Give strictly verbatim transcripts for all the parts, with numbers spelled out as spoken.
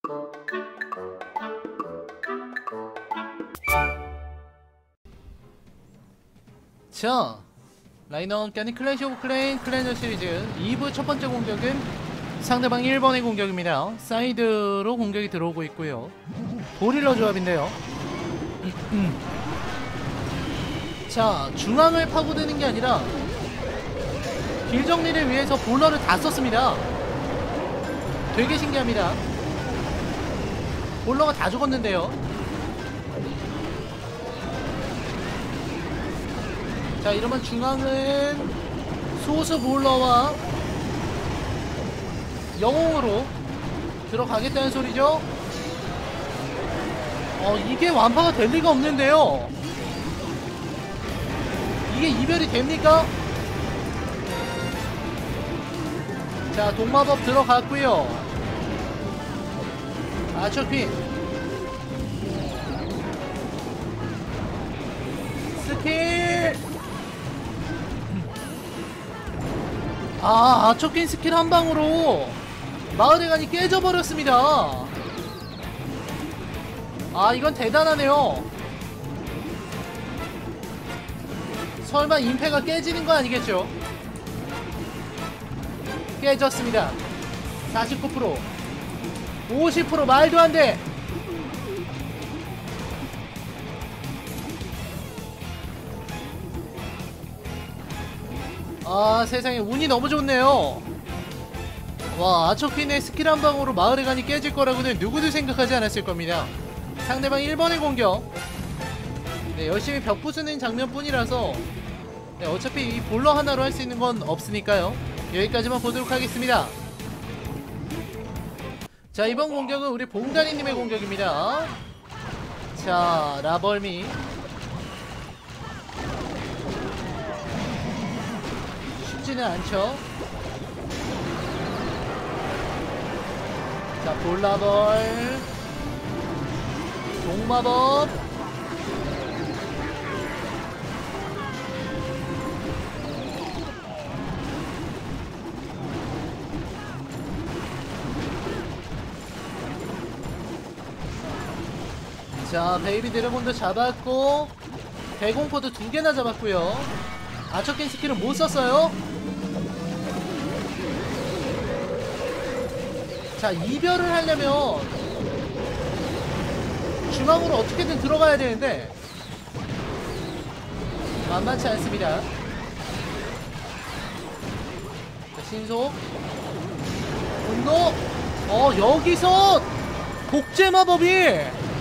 자, 라이너 깐이 클래시 오브 클레인 클렌저 시리즈 이 부 첫 번째 공격은 상대방 일 번의 공격입니다. 사이드로 공격이 들어오고 있고요. 고릴러 조합인데요. 자, 중앙을 파고드는 게 아니라 길 정리를 위해서 볼러를 다 썼습니다. 되게 신기합니다. 볼러가 다 죽었는데요. 자, 이러면 중앙은 소수 볼러와 영웅으로 들어가겠다는 소리죠. 어, 이게 완파가 될 리가 없는데요. 이게 이별이 됩니까? 자, 동마법 들어갔고요. 아처퀸 스킬. 아, 아처퀸 스킬 한 방으로 마을의 간이 깨져버렸습니다. 아, 이건 대단하네요. 설마 임패가 깨지는 거 아니겠죠? 깨졌습니다. 사십구 퍼센트 오십 퍼센트 말도 안 돼. 아, 세상에 운이 너무 좋네요. 와, 아처퀸의 스킬 한 방으로 마을의 간이 깨질 거라고는 누구도 생각하지 않았을 겁니다. 상대방 일 번의 공격. 네, 열심히 벽 부수는 장면뿐이라서 네, 어차피 이 볼러 하나로 할 수 있는 건 없으니까요. 여기까지만 보도록 하겠습니다. 자, 이번 공격은 우리 봉다리님의 공격입니다. 자, 라벌미 쉽지는 않죠. 자, 볼라벌 동마법. 자, 베이비 드래곤도 잡았고 대공포도 두 개나 잡았고요. 아처퀸 스킬은 못 썼어요. 자, 이별을 하려면 중앙으로 어떻게든 들어가야 되는데 만만치 않습니다. 자, 신속 분노. 어, 여기서 복제 마법이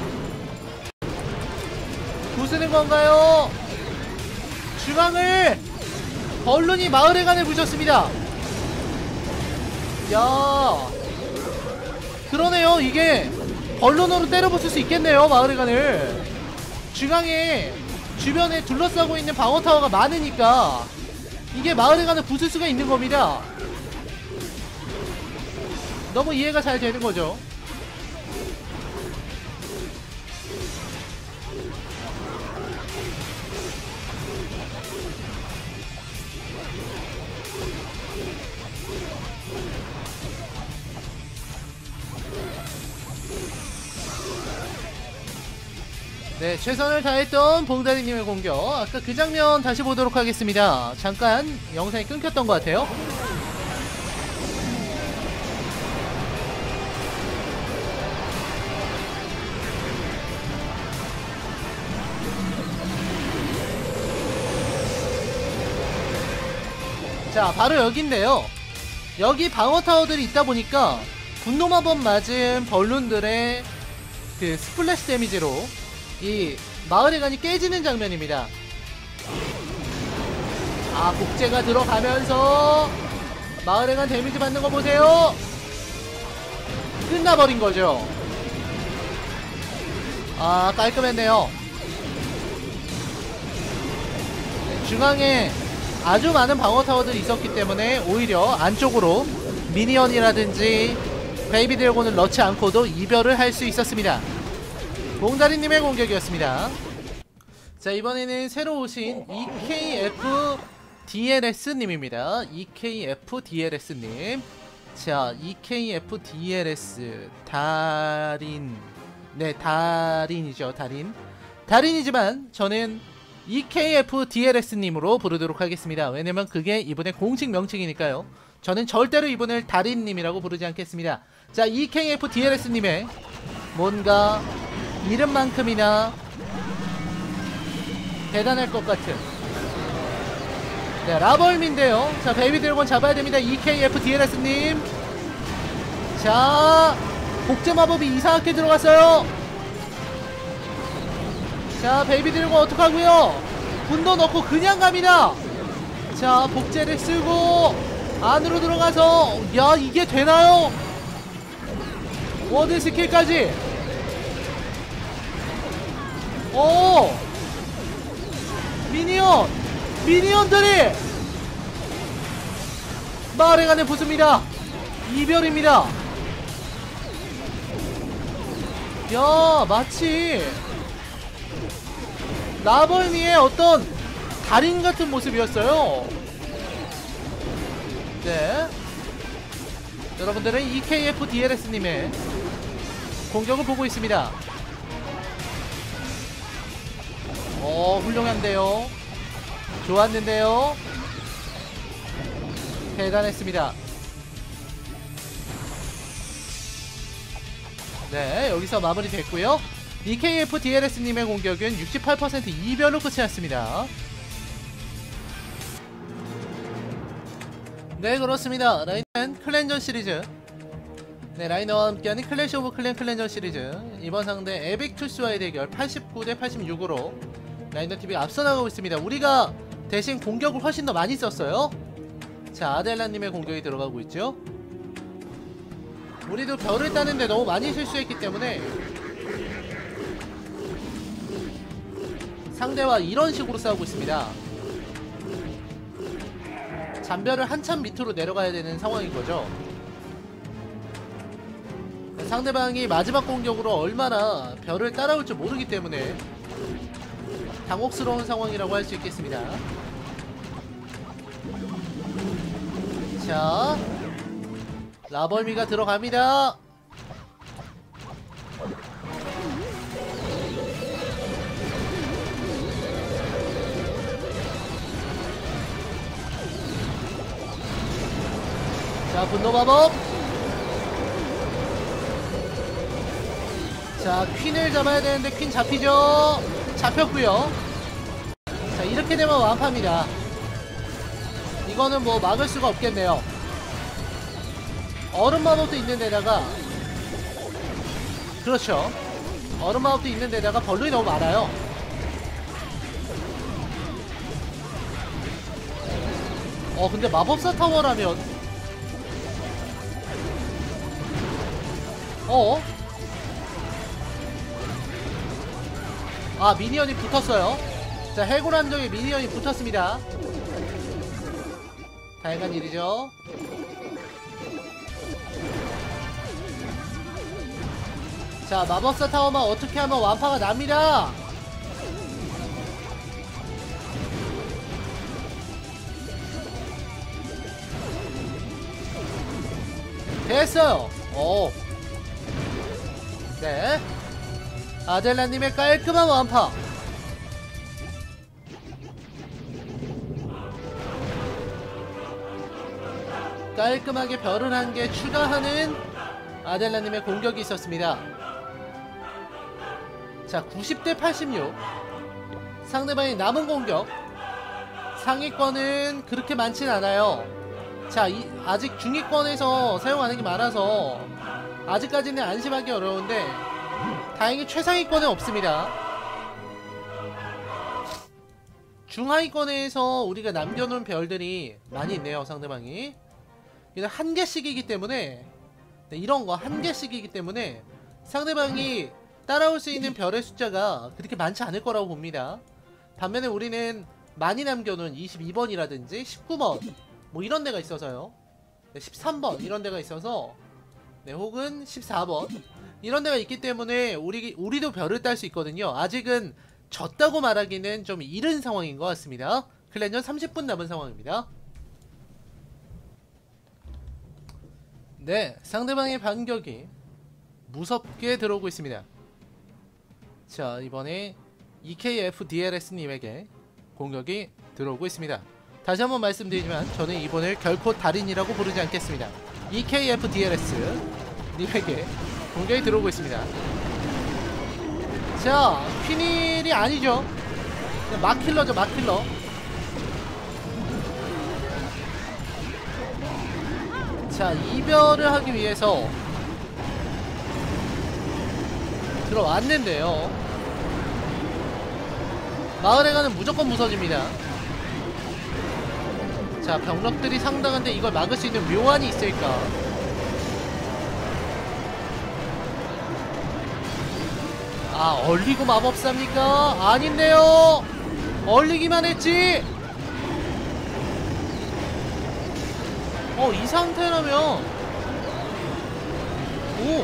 부수는 건가요? 중앙을 벌룬이 마을의 간을 부셨습니다. 야, 그러네요. 이게 벌룬으로 때려 부술 수 있겠네요. 마을의 간을. 중앙에 주변에 둘러싸고 있는 방어타워가 많으니까 이게 마을의 간을 부술 수가 있는 겁니다. 너무 이해가 잘 되는 거죠. 네, 최선을 다했던 봉다리님의 공격. 아까 그 장면 다시 보도록 하겠습니다. 잠깐 영상이 끊겼던 것 같아요. 자, 바로 여기인데요. 여기 방어타워들이 있다 보니까 분노마법 맞은 벌룬들의 그 스플래시 데미지로 이 마을의 간이 깨지는 장면입니다. 아, 복제가 들어가면서 마을의 간 데미지 받는 거 보세요. 끝나버린 거죠. 아, 깔끔했네요. 네, 중앙에 아주 많은 방어타워들이 있었기 때문에 오히려 안쪽으로 미니언이라든지 베이비 드래곤을 넣지 않고도 이별을 할 수 있었습니다. 봉다리님의 공격이었습니다. 자, 이번에는 새로 오신 이케이에프디엘에스님입니다. 이케이에프디엘에스님. 자, 이케이에프디엘에스 달인. 네, 달인이죠. 달인. 달인이지만 저는 이케이에프디엘에스님으로 부르도록 하겠습니다. 왜냐면 그게 이분의 공식 명칭이니까요. 저는 절대로 이분을 달인님이라고 부르지 않겠습니다. 자, 이케이에프디엘에스님의 뭔가 이름만큼이나 대단할 것 같은, 네, 라벌미인데요. 자, 베이비 드래곤 잡아야 됩니다. 이케이에프디엘에스님. 자, 복제 마법이 이상하게 들어갔어요. 자, 베이비 드래곤 어떡하고요? 분도 넣고 그냥 갑니다. 자, 복제를 쓰고 안으로 들어가서, 야, 이게 되나요? 워드 스킬까지. 오, 미니언 미니언들이 마을에 안에 붙습니다. 이별입니다. 야, 마치 라벌미의 어떤 달인 같은 모습이었어요. 네, 여러분들은 이케이에프디엘에스님의 공격을 보고 있습니다. 어, 훌륭한데요. 좋았는데요. 대단했습니다. 네, 여기서 마무리 됐고요. 이케이에프디엘에스님의 공격은 육십팔 퍼센트 이별로 끝이 났습니다. 네, 그렇습니다. 라인은 클랜전 시리즈, 네, 라이너와 함께하는 클래시 오브 클랜 클랜전 시리즈, 이번 상대 에빅투스와의 대결 팔십구 대 팔십육으로 라이너티비가 앞서 나가고 있습니다. 우리가 대신 공격을 훨씬 더 많이 썼어요. 자, 아델라님의 공격이 들어가고 있죠. 우리도 별을 따는데 너무 많이 실수했기 때문에 상대와 이런 식으로 싸우고 있습니다. 잔별을 한참 밑으로 내려가야 되는 상황인 거죠. 상대방이 마지막 공격으로 얼마나 별을 따라올지 모르기 때문에 당혹스러운 상황이라고 할 수 있겠습니다. 자, 라벌미가 들어갑니다. 자, 분노마법. 자, 퀸을 잡아야 되는데 퀸 잡히죠. 잡혔고요. 자, 이렇게 되면 완파입니다. 이거는 뭐 막을 수가 없겠네요. 얼음 마법도 있는 데다가, 그렇죠, 얼음 마법도 있는 데다가 벌룬이 너무 많아요. 어, 근데 마법사 타워라면, 어? 아, 미니언이 붙었어요. 자, 해골 함정에 미니언이 붙었습니다. 다양한 일이죠. 자, 마법사 타워만 어떻게 하면 완파가 납니다. 됐어요. 오. 네, 아델라님의 깔끔한 완파. 깔끔하게 별을 한 개 추가하는 아델라님의 공격이 있었습니다. 자, 구십 대 팔십육. 상대방의 남은 공격, 상위권은 그렇게 많진 않아요. 자, 이, 아직 중위권에서 사용하는 게 많아서 아직까지는 안심하기 어려운데 다행히 최상위권은 없습니다. 중하위권에서 우리가 남겨놓은 별들이 많이 있네요. 상대방이 이건 한 개씩이기 때문에, 네, 이런 거 한 개씩이기 때문에 상대방이 따라올 수 있는 별의 숫자가 그렇게 많지 않을 거라고 봅니다. 반면에 우리는 많이 남겨놓은 이십이 번이라든지 십구 번 뭐 이런 데가 있어서요. 네, 십삼 번 이런 데가 있어서, 네, 혹은 십사 번 이런 데가 있기 때문에 우리, 우리도 별을 딸 수 있거든요. 아직은 졌다고 말하기는 좀 이른 상황인 것 같습니다. 클랜전 삼십 분 남은 상황입니다. 네, 상대방의 반격이 무섭게 들어오고 있습니다. 자, 이번에 이케이에프디엘에스님에게 공격이 들어오고 있습니다. 다시 한번 말씀드리지만 저는 이번을 결코 달인이라고 부르지 않겠습니다. 이케이에프디엘에스님에게 공격이 들어오고 있습니다. 자, 퀸일이 아니죠. 마킬러죠, 마킬러. 자, 이별을 하기 위해서 들어왔는데요. 마을에 가는 무조건 무서집니다. 자, 병력들이 상당한데 이걸 막을 수 있는 묘안이 있을까? 아, 얼리고 마법사입니까? 아닌데요. 얼리기만 했지. 어, 이 상태라면 오,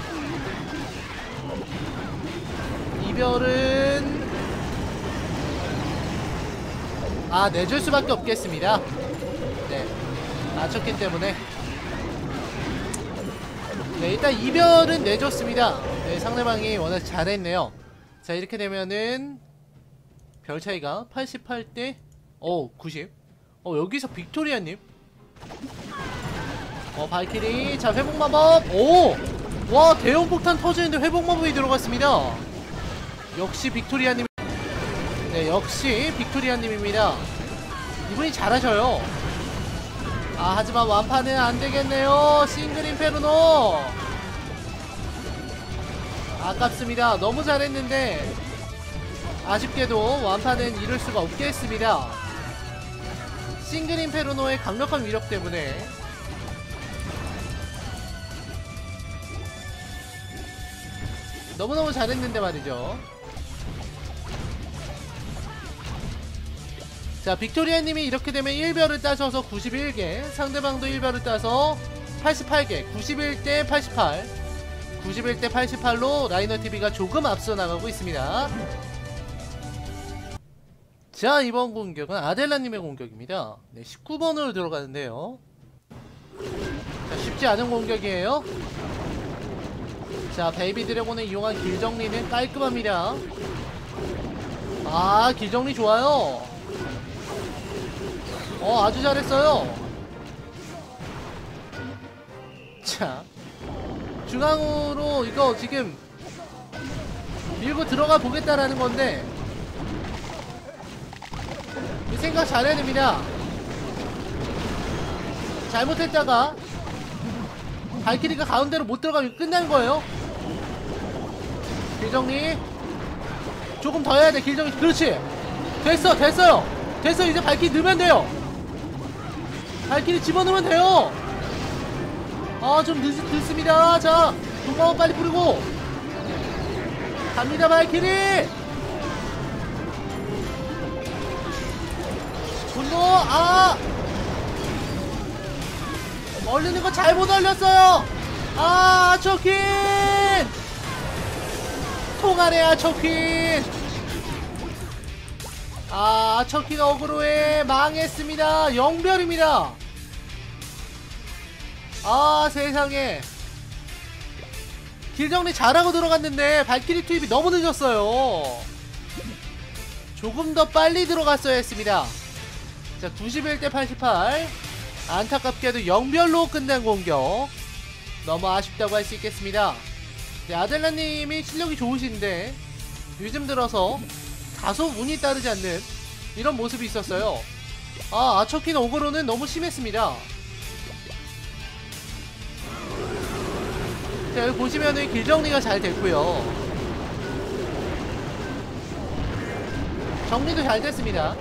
이별은 아, 내줄 수밖에 없겠습니다. 네, 맞췄기 때문에 네, 일단 이별은 내줬습니다. 네, 상대방이 워낙 잘했네요. 자, 이렇게 되면은 별 차이가 팔십팔 대 어 구십. 어, 여기서 빅토리아님 어, 발키리. 자, 회복마법. 오! 와, 대형 폭탄 터지는데 회복마법이 들어갔습니다. 역시 빅토리아님. 네, 역시 빅토리아님입니다. 이분이 잘하셔요. 아, 하지만 완파는 안되겠네요. 싱글 인페르노. 아깝습니다. 너무 잘했는데 아쉽게도 완파는 이룰 수가 없겠습니다. 싱글 인페르노의 강력한 위력 때문에 너무너무 잘했는데 말이죠. 자, 빅토리아님이 이렇게 되면 일 별을 따셔서 구십일 개, 상대방도 일 별을 따서 팔십팔 개, 구십일 대 팔십팔, 구십일 대 팔십팔로 라이너티비가 조금 앞서 나가고 있습니다. 자, 이번 공격은 아델라님의 공격입니다. 네, 십구 번으로 들어가는데요. 자, 쉽지 않은 공격이에요. 자, 베이비 드래곤을 이용한 길정리는 깔끔합니다. 아, 길정리 좋아요. 어, 아주 잘했어요. 자, 중앙으로 이거 지금 밀고 들어가 보겠다라는 건데 이 생각 잘해야 됩니다. 잘못했다가 발키리가 가운데로 못 들어가면 끝난 거예요. 길정리 조금 더 해야 돼. 길정리. 그렇지. 됐어, 됐어요. 됐어. 이제 발키리 넣으면 돼요. 발키리 집어넣으면 돼요. 아, 좀 늦, 늦습니다. 자, 동방어 빨리 뿌리고 갑니다. 발키리 분노. 아, 얼리는 거 잘못 얼렸어요. 아, 아초퀸 통하네. 아초퀸. 아, 아초퀸 어그로에 망했습니다. 영별입니다. 아, 세상에. 길정리 잘하고 들어갔는데 발키리 투입이 너무 늦었어요. 조금 더 빨리 들어갔어야 했습니다. 자, 구십일 대 팔십팔. 안타깝게도 영별로 끝난 공격. 너무 아쉽다고 할 수 있겠습니다. 네, 아델라님이 실력이 좋으신데 요즘 들어서 다소 운이 따르지 않는 이런 모습이 있었어요. 아, 아초킨 오거로는 너무 심했습니다. 자, 여기 보시면은 길정리가 잘 됐고요. 정리도 잘 됐습니다.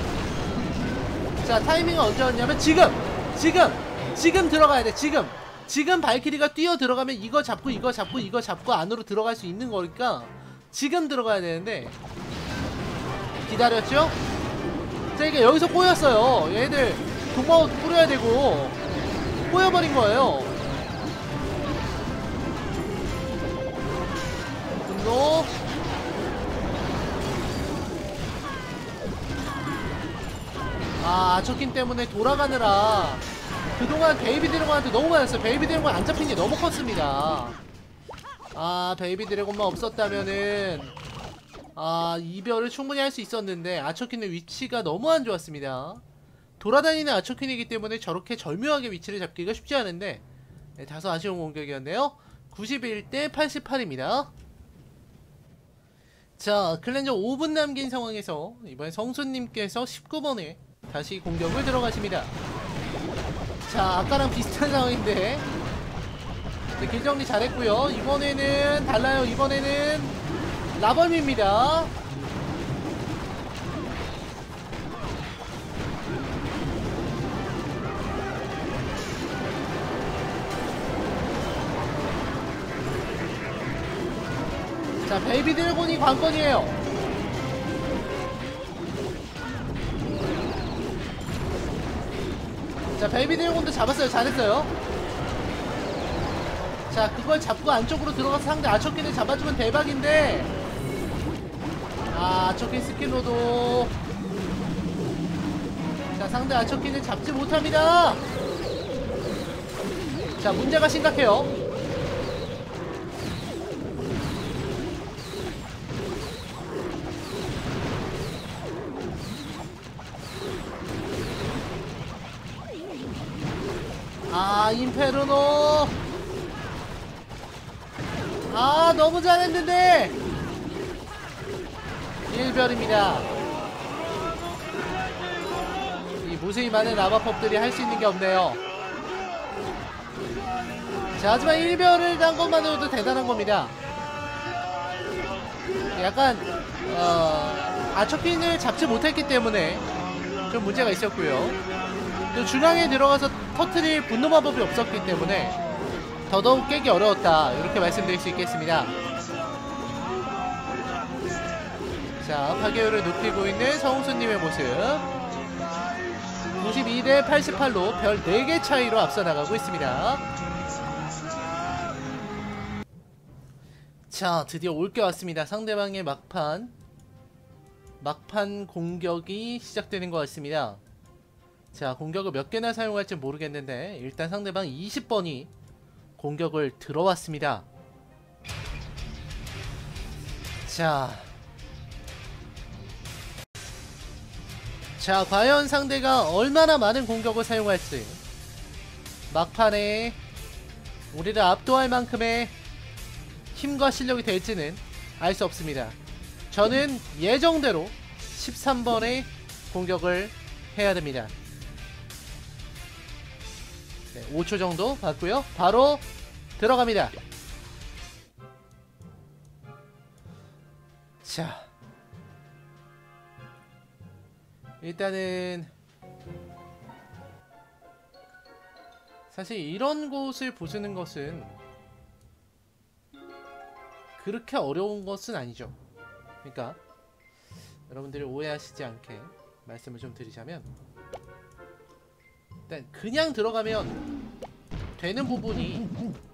자, 타이밍은 언제 왔냐면 지금! 지금! 지금 들어가야 돼. 지금! 지금 발키리가 뛰어 들어가면 이거 잡고 이거 잡고 이거 잡고 안으로 들어갈 수 있는 거니까 지금 들어가야 되는데 기다렸죠? 자, 이게 여기서 꼬였어요. 얘들 동방어 뿌려야 되고 꼬여버린 거예요. 분노. 아, 아초킨 때문에 돌아가느라 그동안 베이비 드래곤한테 너무 맞았어요. 베이비 드래곤 안 잡힌 게 너무 컸습니다. 아, 베이비 드래곤만 없었다면은 아, 이별을 충분히 할 수 있었는데 아처킨의 위치가 너무 안 좋았습니다. 돌아다니는 아처킨이기 때문에 저렇게 절묘하게 위치를 잡기가 쉽지 않은데 네, 다소 아쉬운 공격이었네요. 구십일 대 팔십팔입니다. 자, 클렌저 오 분 남긴 상황에서 이번에 성수님께서 십구 번에 다시 공격을 들어가십니다. 자, 아까랑 비슷한 상황인데 네, 길정리 잘했고요. 이번에는 달라요. 이번에는 라범입니다. 자, 베이비 드래곤이 관건이에요. 자, 베이비 드래곤도 잡았어요. 잘했어요. 자, 그걸 잡고 안쪽으로 들어가서 상대 아처킨을 잡아주면 대박인데 아, 아처킨 스킬로도 자, 상대 아처킨을 잡지 못합니다. 자, 문제가 심각해요. 아, 인페르노. 아, 너무 잘했는데 일별입니다. 이 무수히 많은 라바법들이 할 수 있는 게 없네요. 자, 하지만 일별을 단 것만으로도 대단한 겁니다. 약간 어, 아처킨을 잡지 못했기 때문에 좀 문제가 있었고요. 또 중앙에 들어가서 터트릴 분노 마법이 없었기 때문에 더더욱 깨기 어려웠다, 이렇게 말씀드릴 수 있겠습니다. 자, 파괴율을 높이고 있는 성우수님의 모습. 구십이 대 팔십팔로 별 네 개 차이로 앞서 나가고 있습니다. 자, 드디어 올게 왔습니다. 상대방의 막판 막판 공격이 시작되는 것 같습니다. 자, 공격을 몇 개나 사용할지 모르겠는데 일단 상대방 이십 번이 공격을 들어왔습니다. 자, 자, 과연 상대가 얼마나 많은 공격을 사용할지, 막판에 우리를 압도할 만큼의 힘과 실력이 될지는 알 수 없습니다. 저는 예정대로 십삼 번의 공격을 해야 됩니다. 네, 오 초 정도 받고요. 바로 들어갑니다. 자, 일단은 사실 이런 곳을 부수는 것은 그렇게 어려운 것은 아니죠. 그러니까 여러분들이 오해하시지 않게 말씀을 좀 드리자면, 일단 그냥 들어가면 되는 부분이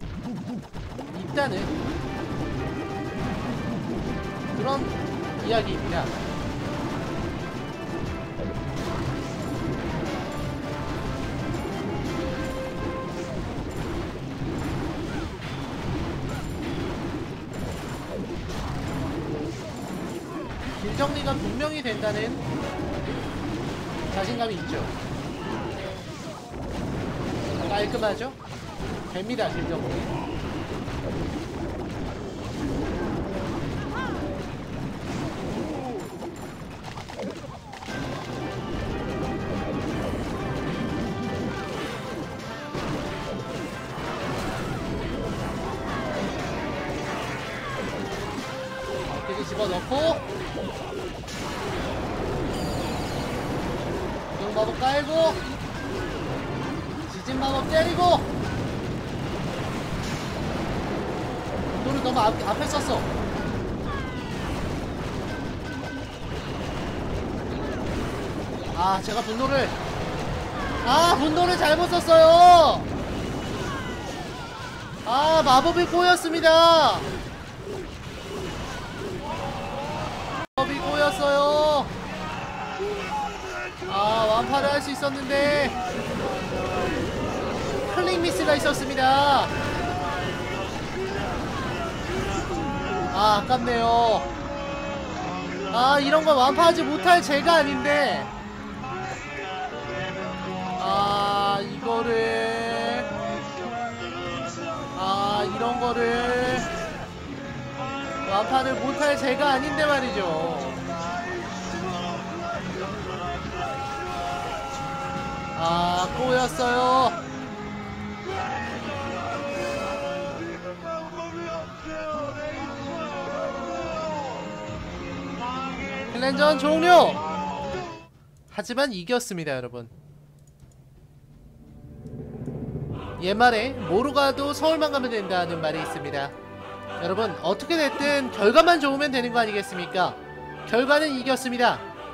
있다는 그런 이야기입니다. 길정리가 분명히 된다는 자신감이 있죠. 깔끔하죠? 됩니다, 길정리. 이렇게 집어넣고 이동 마법 깔고 지진 마법 때리고. 분노를 너무 앞, 앞에 썼어. 아, 제가 분노를 아 분노를 잘못 썼어요. 아, 마법이 꼬였습니다. 마법이 꼬였어요. 아, 완파를 할 수 있었는데 타이밍 미스가 있었습니다. 아, 아깝네요. 아, 이런거 완파하지 못할 제가 아닌데. 아, 이거를 아, 이런거를 완파를 못할 제가 아닌데 말이죠. 아, 꼬였어요. 클랜전 종료! 하지만 이겼습니다, 여러분. 옛말에 뭐로 가도 서울만 가면 된다는 말이 있습니다. 여러분, 어떻게 됐든 결과만 좋으면 되는 거 아니겠습니까? 결과는 이겼습니다.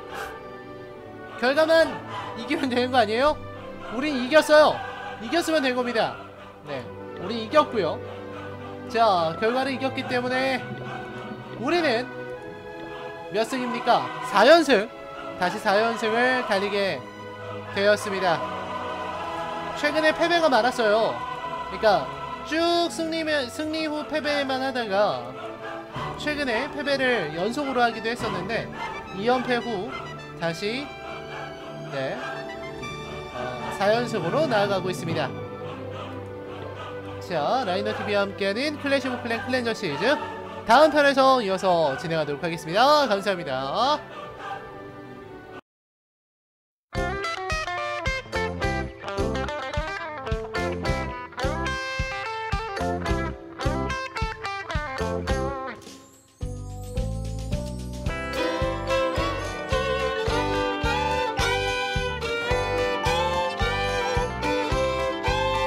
결과만 이기면 되는 거 아니에요? 우린 이겼어요. 이겼으면 된 겁니다. 네, 우린 이겼고요. 자, 결과를 이겼기 때문에 우리는 몇 승입니까? 사 연승! 다시 사 연승을 달리게 되었습니다. 최근에 패배가 많았어요. 그러니까 쭉 승리면, 승리 후 패배만 하다가 최근에 패배를 연속으로 하기도 했었는데 이 연패 후 다시 네, 어, 사 연승으로 나아가고 있습니다. 자, 라이너티비와 함께하는 클래시 오브 클랜 클랜저 시리즈 다음 편에서 이어서 진행하도록 하겠습니다. 감사합니다.